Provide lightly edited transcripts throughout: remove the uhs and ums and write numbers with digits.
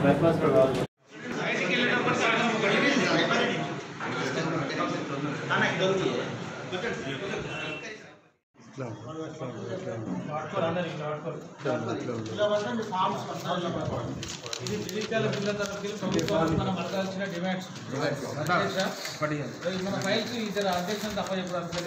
ఇది డిజిటల్ బిల్ల తరపుకి ప్రభుత్వం మనం అడగాల్సిన డిమాండ్స్ మన ఫైల్స్ ఇద్దరు అధ్యక్షులు తప్ప చెప్పడం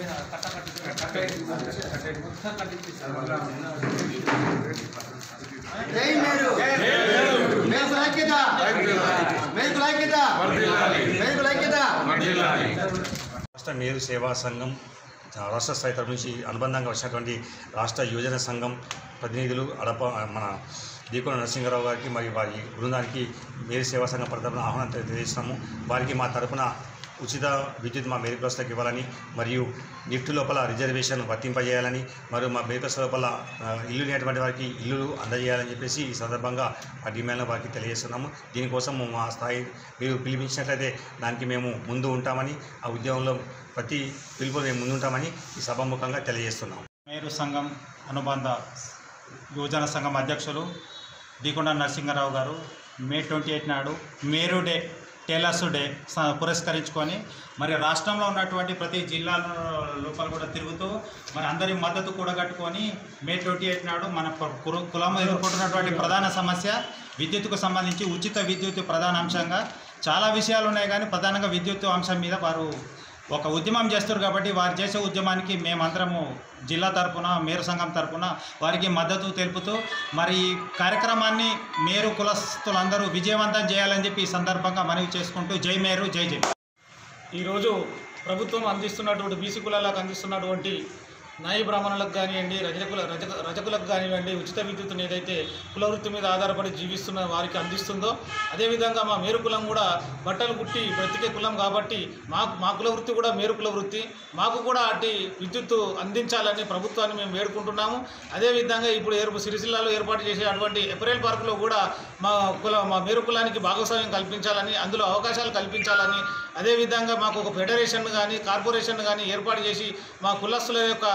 రాష్ట్ర మేరు సేవా సంఘం రాష్ట్ర స్థాయి తరపు నుంచి అనుబంధంగా వచ్చినటువంటి రాష్ట్ర యువజన సంఘం ప్రతినిధులు మన దీకొన నరసింహారావు గారికి మరియు వారి బృందానికి మేరు సేవా సంఘం తరపున ఆహ్వానం తెలియజేస్తున్నాము. వారికి మా తరపున ఉచిత విద్యుత్ మా మేరీ ప్లస్లకు ఇవ్వాలని మరియు లిఫ్ట్ లోపల రిజర్వేషన్ వర్తింపజేయాలని మరియు మా మేరీ ప్లస్ లోపల ఇల్లు లేనటువంటి వారికి ఇల్లు అందజేయాలని చెప్పేసి ఈ సందర్భంగా ఆ డిమాండ్ను వారికి తెలియజేస్తున్నాము. దీనికోసం మా స్థాయి మీరు పిలిపించినట్లయితే దానికి మేము ముందు ఉంటామని, ఆ ఉద్యమంలో ప్రతి పిలుపులో మేము ముందుంటామని ఈ సభాముఖంగా తెలియజేస్తున్నాం. మేరు సంఘం అనుబంధ యువజన సంఘం అధ్యక్షులు దీకొండ నరసింహారావు గారు మే 28 నాడు మేరు డే టైలర్స్ డే పురస్కరించుకొని మరి రాష్ట్రంలో ఉన్నటువంటి ప్రతి జిల్లా లోపల కూడా తిరుగుతూ మరి అందరి మద్దతు కూడగట్టుకొని మే 28 నాడు మన కులం ఎదుర్కొంటున్నటువంటి ప్రధాన సమస్య విద్యుత్తుకు సంబంధించి ఉచిత విద్యుత్ ప్రధాన అంశంగా చాలా విషయాలు ఉన్నాయి, కానీ ప్రధానంగా విద్యుత్ అంశం మీద వారు ఒక ఉద్యమం చేస్తారు కాబట్టి వారు చేసే ఉద్యమానికి మేమందరము జిల్లా తరపున మేరు సంఘం తరపున వారికి మద్దతు తెలుపుతూ మరి ఈ కార్యక్రమాన్ని మేరు కులస్తులందరూ విజయవంతం చేయాలని చెప్పి ఈ సందర్భంగా మనవి చేసుకుంటూ జై మేరు జై జై. ఈరోజు ప్రభుత్వం అందిస్తున్నటువంటి బీసీ కులాలకు అందిస్తున్నటువంటి నాయి బ్రాహ్మణులకు కానివ్వండి, రజకులకు కానివ్వండి ఉచిత విద్యుత్తుని ఏదైతే కులవృత్తి మీద ఆధారపడి జీవిస్తున్న వారికి అందిస్తుందో అదేవిధంగా మా మేరు కులం కూడా బట్టలు కుట్టి బ్రతికే కులం కాబట్టి మా కులవృత్తి కూడా మేరు కుల వృత్తి, మాకు కూడా అటు విద్యుత్తు అందించాలని ప్రభుత్వాన్ని మేము వేడుకుంటున్నాము. అదేవిధంగా ఇప్పుడు సిరిసిల్లాలో ఏర్పాటు చేసే అటువంటి ఏప్రిల్ పార్కులో కూడా మా మేరు కులానికి భాగస్వామ్యం కల్పించాలని, అందులో అవకాశాలు కల్పించాలని, అదేవిధంగా మాకు ఒక ఫెడరేషన్ కానీ కార్పొరేషన్ కానీ ఏర్పాటు చేసి మా కులస్తుల యొక్క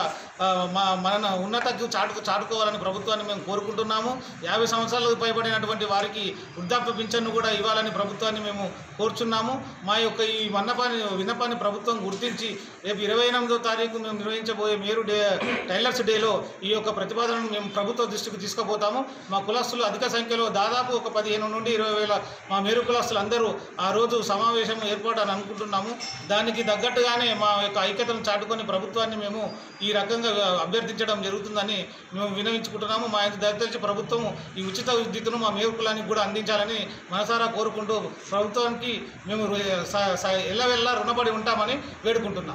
మన ఉన్నతకు చాటుకోవాలని ప్రభుత్వాన్ని మేము కోరుకుంటున్నాము. 50 సంవత్సరాలకు పైబడినటువంటి వారికి వృద్ధాప్య పింఛన్ను కూడా ఇవ్వాలని ప్రభుత్వాన్ని మేము కోరుచున్నాము. మా యొక్క ఈ విన్నపాన్ని ప్రభుత్వం గుర్తించి రేపు 28వ తారీఖు మేము నిర్వహించబోయే మేరు డే టైలర్స్ డేలో ఈ యొక్క ప్రతిపాదనను మేము ప్రభుత్వ దృష్టికి తీసుకుపోతాము. మా కులస్తులు అధిక సంఖ్యలో దాదాపు ఒక 15 నుండి 20 వేల మా మేరు కులస్తులు అందరూ ఆ రోజు సమావేశం ఏర్పాటు అని అనుకుంటున్నాము. దానికి తగ్గట్టుగానే మా యొక్క ఐక్యతను చాటుకొని ప్రభుత్వాన్ని మేము ఈ రకంగా అభ్యర్థించడం జరుగుతుందని మేము వినవించుకుంటున్నాము. మా దయచేసి ప్రభుత్వం ఈ ఉచిత విద్యుత్తును మా మేరు కులానికి కూడా అందించాలని మనసారా కోరుకుంటూ ప్రభుత్వానికి మేము ఎల్లవెల్లా రుణపడి ఉంటామని వేడుకుంటున్నాం.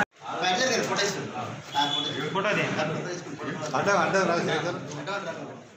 फोटो